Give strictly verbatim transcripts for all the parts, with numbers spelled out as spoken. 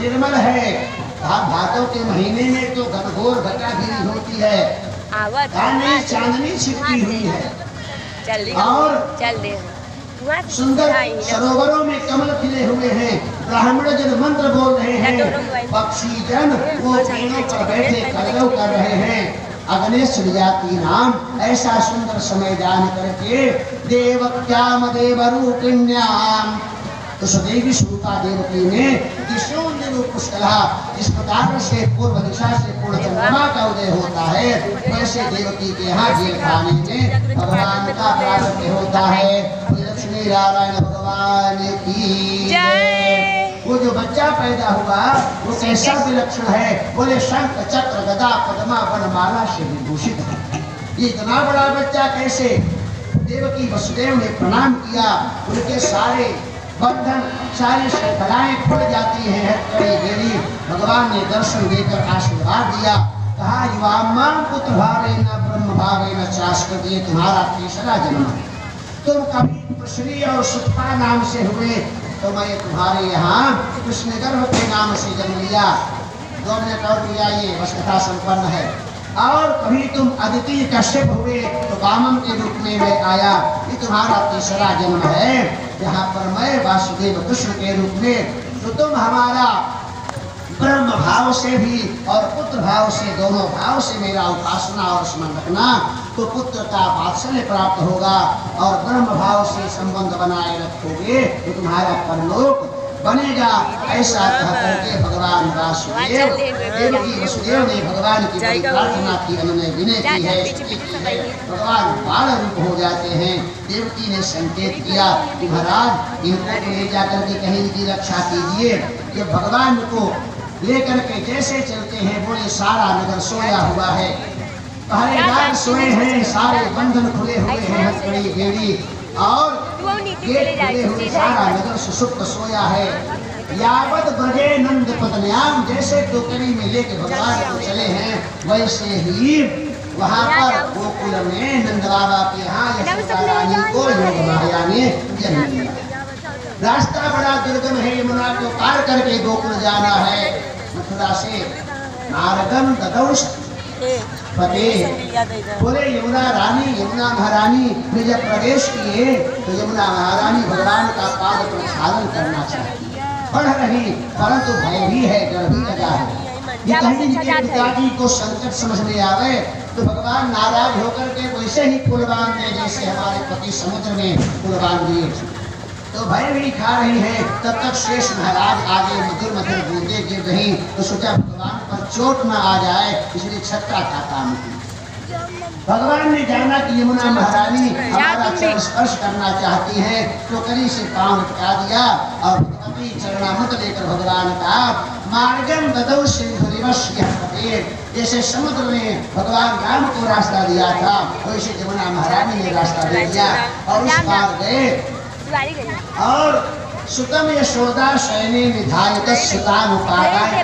निर्मल है। भादों के महीने में तो घनघोर घटा गिरी होती है, काली चांदनी छिपी हुई है और सुंदर सरोवरों में कमल खिले हुए हैं। ब्राह्मण जन मंत्र बोल रहे हैं, पक्षी जन वो पेड़ों पर बैठे कलरव कर रहे हैं। अग्नेश जाति नाम ऐसा सुंदर समय जान करके देवक्याम देवरूपिण्याम तो सदैवी सूता देवकी ने पुष्कला इस प्रकार से पूर्व दिशा से पूर्ण चंद्रमा का उदय होता है, वैसे देवकी के यहाँ जेल खाने में भगवान का प्रागट्य होता है। लक्ष्मी नारायण भगवान की जय। वो जो बच्चा पैदा हुआ वो कैसा विलक्षण है, बोले शंख चक्र गदा पद्मा वनमाला से विभूषित है। ये इतना बड़ा बच्चा कैसे? देवकी वसुदेव ने प्रणाम किया, उनके सारे बंधन सारी श्रृंखलाएं खुल जाती हैं। हथकड़ी भगवान ने दर्शन देकर आशीर्वाद दिया, कहा युवाम पुत्र भावे न ब्रह्म भावे न शाश्वत, ये तुम्हारा तीसरा जन्म है। तुम कभी प्रश्नी और सुतपा नाम से हुए तो मैं तुम्हारे यहाँ कृष्ण गर्भ के नाम से जन्म लिया। दो मिनट और लिया, ये बस कथा संपन्न है। और कभी तुम अदिति कश्यप हुए तो वामन के रूप में मैं आया, ये तुम्हारा तीसरा जन्म है। यहाँ पर मैं वासुदेव कृष्ण के रूप में, तो तुम हमारा ब्रह्म भाव से भी और पुत्र भाव से, दोनों भाव से मेरा उपासना और स्मरण रखना, तो पुत्र का वात्सल्य प्राप्त होगा। और ब्रह्म भाव से संबंध बनाए रखोगे तो तुम्हारा परलोक बनेगा। ऐसा कह करके भगवान वासुदेव देवकी वसुदेव ने भगवान की बड़ी प्रार्थना की, उन्होंने विनय की है, भगवान बाल रूप हो जाते हैं। देवकी ने संकेत किया कि महाराज इनको ले जाकर के कहीं की रक्षा कीजिए। ये भगवान को लेकर के जैसे चलते हैं, बोले सारा नगर सोया हुआ है, पहरेदार सोए हैं, सारे बंधन खुले हुए हैं, हथकड़ी गेड़ी और गेट खुले हुए, सारा नगर सुसुप्त सोया है। यावत ब्रजे नंद पदन्याम, जैसे टोकरी में लेके भगवान को चले हैं, वैसे ही वहाँ पर गोकुल में नंद बाबा के यहाँ यशोदा रानी को योग माया ने जन्म दिया। रास्ता बड़ा दुर्गम है, यमुना को पार करके गोकुल जाना है। मथुरा से नारदम ददौश पते, बोले यमुना रानी, यमुना महारानी ने जब प्रवेश किए तो यमुना महारानी भगवान का पाद प्रक्षालन करना चाहती, बढ़ रही, परंतु भय भी है, डर भी लगा है। ये कहीं इनके पिताजी को संकट समझ में आवे तो भगवान नाराज होकर के वैसे ही पुल बांध दे, जैसे हमारे पति समुद्र में पुल बांध दिए। तो भय भी खा रही है। तब तक शेष महाराज आगे मधुर मधुर बूंदे गिर रही, तो सोचा भगवान पर चोट न आ जाए, इसलिए छत्ता का काम किया। भगवान ने जाना कि यमुना महारानी हमारा चरण स्पर्श करना चाहती है, तो कली से पांव लटका दिया और अपनी चरणामृत लेकर भगवान का मार्गम ददौ सिंधुरिवश यह, जैसे समुद्र में भगवान राम को रास्ता दिया था, वैसे यमुना महारानी ने रास्ता दे दिया और उस पार गए। और सुतम यशोदा शयने विधायक सुतान उपादाय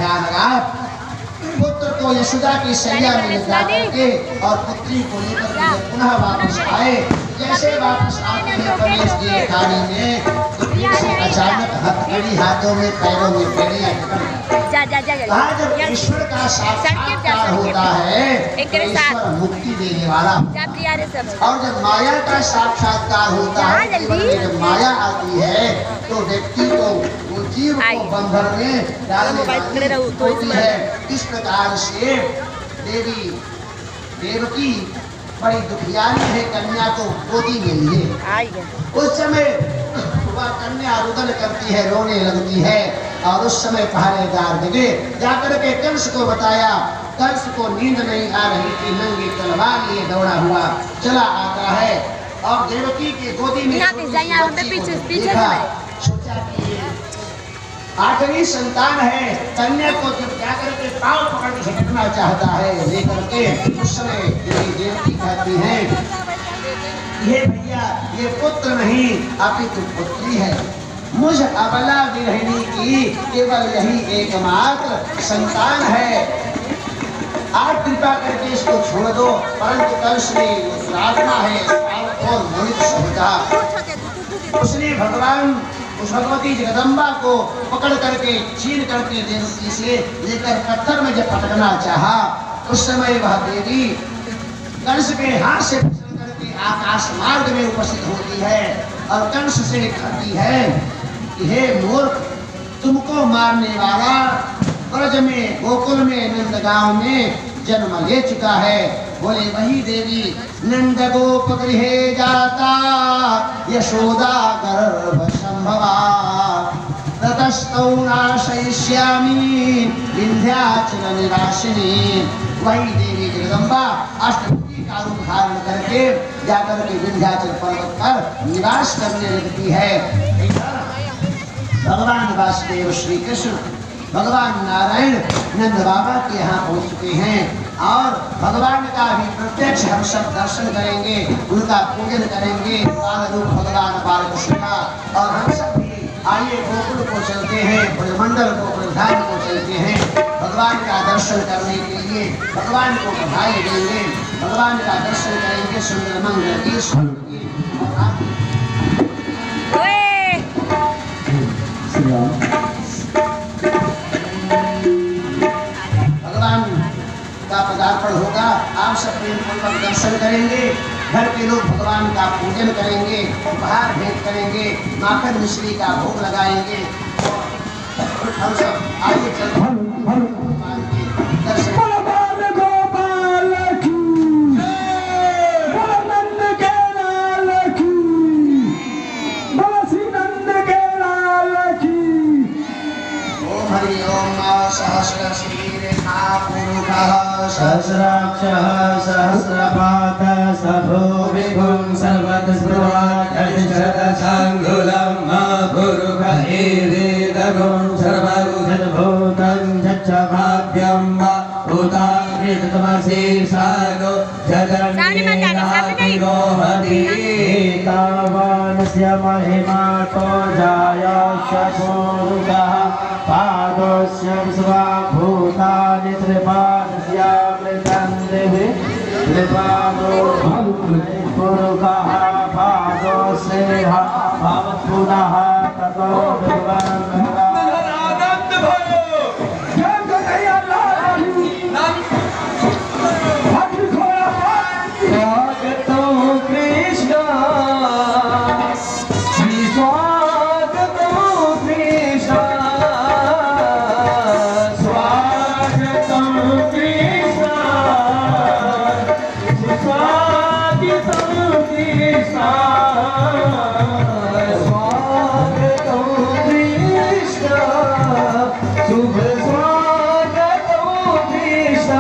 पुत्र को यशोदा की शैया में लिटा करके और पुत्री को लेकर के पुनः वापस आए। जैसे वापस आते हैं प्रवेश किए खाने में, तो पीछे अचानक हथकड़ी हाथों में पैरों में बेड़ियां कहा, जब ईश्वर का साक्षात्कार होता है तो ईश्वर मुक्ति देने वाला, और जब माया का साक्षात्कार होता है, जीवन में जब माया आती है तो व्यक्ति को, जीव को बंधन में डालने वाली होती है। इस प्रकार से देवी देवकी बड़ी दुखियारी है, कन्या को गोदी में लिए। उस समय वह कन्या रुदन करती है, रोने लगती है, और उस समय पहरेदार जगे जाकर के कंस को बताया। कंस को नींद नहीं आ रही थी, नंगी तलवार लिए दौड़ा हुआ चला आता है और देवकी की गोदी में देखा, सोचा कि आखिरी संतान है, कन्या को जब जाकर के पांव पकड़ के झटकना चाहता है लेकर के, उस समय देवकी कहती है, ये भैया ये पुत्र नहीं अपितु पुत्री है, मुझ अबला विरहिणी की केवल यही एकमात्र संतान है, आप कृपा करके इसको छोड़ दो। परंतु कंस ने प्रार्थना है और मोहित समझा, उसने भगवान उस भगवती जगदम्बा को पकड़ करके छीन करके देवकी से लेकर पत्थर में जब पटकना चाहा, उस समय वह देवी कंस के हाथ से फिसल करके आकाश मार्ग में उपस्थित होती है और कंस से कहती है कि हे मूर्ख, तुमको मारने वाला ब्रज में गोकुल में नंदगांव में जन्म ले चुका है। बोले वही देवी नंद गोप गृहे जाता यशोदा गर्भ संभवा ततस्तौ नाशयिष्यामि विंध्याचल निवासिनी। वही देवी जगदम्बा अष्टभुजी का रूप धारण करके जाकर के विंध्याचल पर्वत पर निवास करने लगती है। भगवान वासुदेव श्री कृष्ण भगवान नारायण नंद बाबा के यहाँ पहुँच चुके हैं और भगवान का भी प्रत्यक्ष हम सब दर्शन करेंगे, उनका पूजन करेंगे। बाल रूप भगवान बालकृष्ण का। और हम सब भी आइए गोकुल को चलते हैं, ब्रजमंडल को ब्रजधाम को चलते हैं, भगवान का दर्शन करने के लिए भगवान को बधाई देंगे, भगवान का दर्शन करेंगे। सुंदर मंगल की भगवान का पदार्पण होगा। आप सब प्रेम पूर्वक दर्शन करेंगे, घर के लोग भगवान का पूजन करेंगे, उपहार भेंट करेंगे, माखन मिश्री का भोग लगाएंगे। हम सब आइए चलते हैं भगवान के दर्शन। सहस्राक्षः सहस्रपादः सभो विभुं सर्वतस्पृहाङ्गुलं भुरुभेदगुं सर्वभूतं भाव्यं भूतामृतमशीर्षागो जगन्नाथावनस्य महिमा तो जायस्य पूरुषः पादस्य विश्वभूतानि त्रिपादस्यामृतं देहि त्रिपादो पुरुषः पादस्येह भवत्पुनः ततो आनंद भयो जय कन्हैया लाल स्वागतो कृष्ण श्री स्वागतो कृष्ण स्वागतो कृष्ण स्वागतो कृष्ण स्वागतो कृष्ण शुभ स्वागतो कृष्ण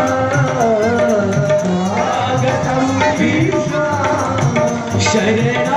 शरणा